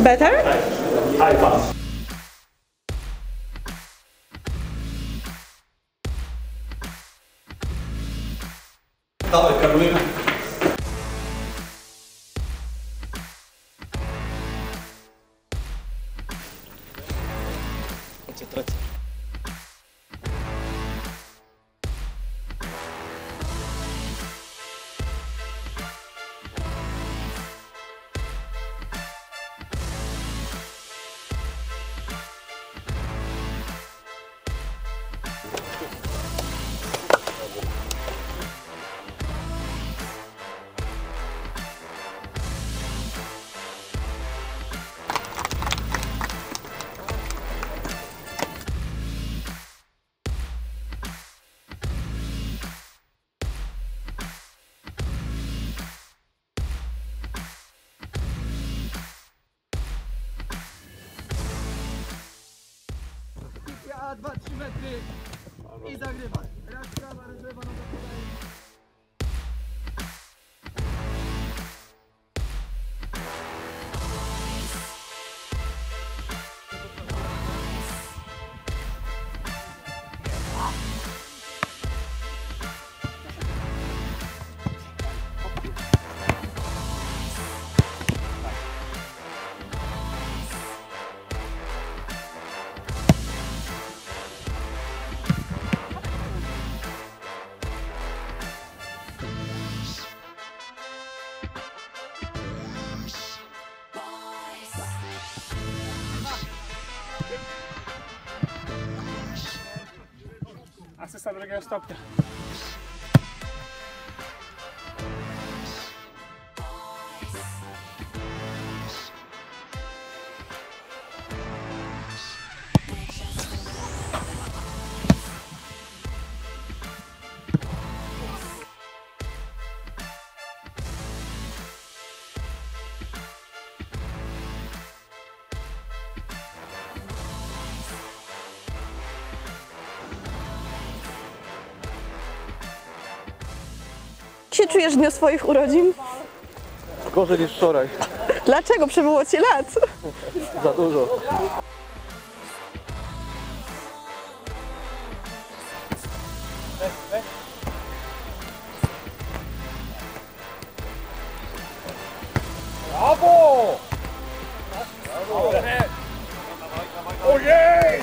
Better? High pass. Dawaj, Karolina. Koncentracja. A 2-3 metry i zagrywaj. Raz prawa, raz lewa, no to podaje. Asysta drugiego stopnia. Jak się czujesz w dniu swoich urodzin? Gorzej niż wczoraj. Dlaczego? Przebyło ci lat. Za dużo. Brawo! Ojej!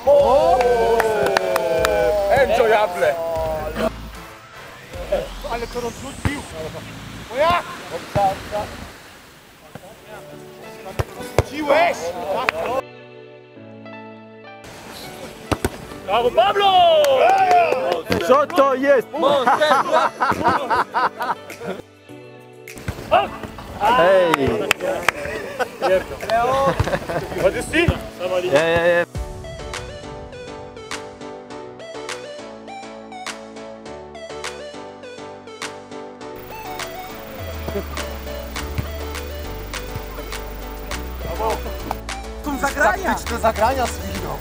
Enjoyable! Ale to rozrzucił! Moja! Rzuciłeś! Brawo, Pablo! Co to jest? Hej! What you see? Yeah. Są zagrania! Taktyczne zagrania z Wilną.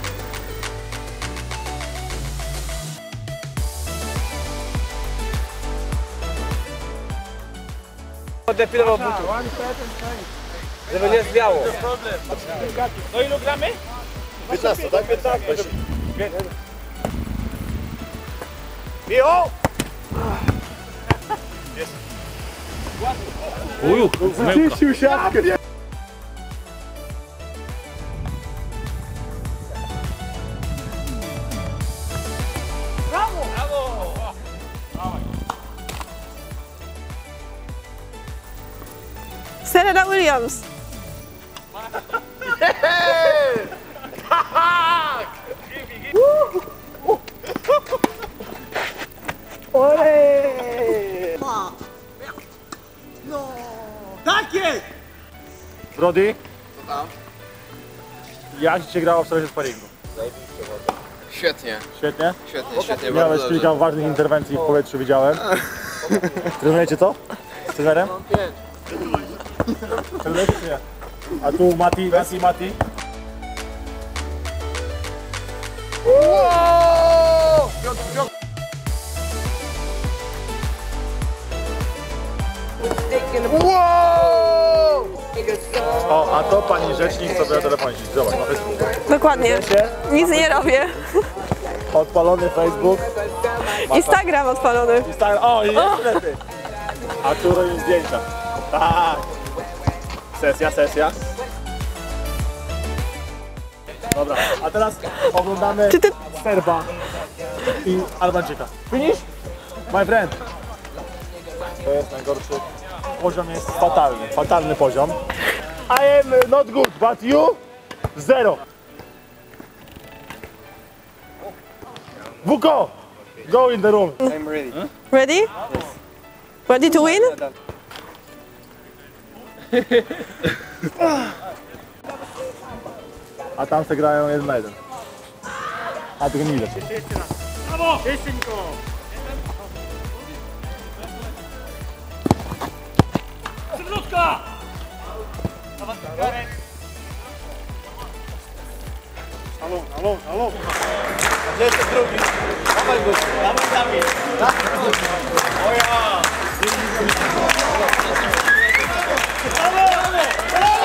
Depilował butów, żeby nie zwiało. No ilu gramy? 15, tak? 15. Miło! Uju, Czyścił siatkę. Serena Williams. No! Tak jest! Brody? Co tam? Jak ci się grało w sobie sparingu? Świetnie, Świetnie? świetnie, Miałeś bardzo kilka dobrze. ważnych interwencji w powietrzu, widziałem. Trenujecie to? Z trenerem? Trenujecie czy nie? A tu Mati. Whoa! O, a to pani rzecznik sobie na telefonie siedzi. Zobacz, na Facebooku. Dokładnie. Nic nie robię. Odpalony Facebook. Instagram odpalony. Instagram. O, i jeszcze lepiej. A tu robię zdjęcia. Tak. Sesja. Dobra, a teraz oglądamy Czy ty... Serba i Albańczyka. Finish? My friend. To jest najgorszy. Poziom jest fatalny poziom. I am not good, but you? Zero. Wuko! Go in the room. Ready? Ready to win? A tam se grają 1 na 1. A tego nie widać. Halo. Lecę drugi. Dawaj go, dawaj. O ja!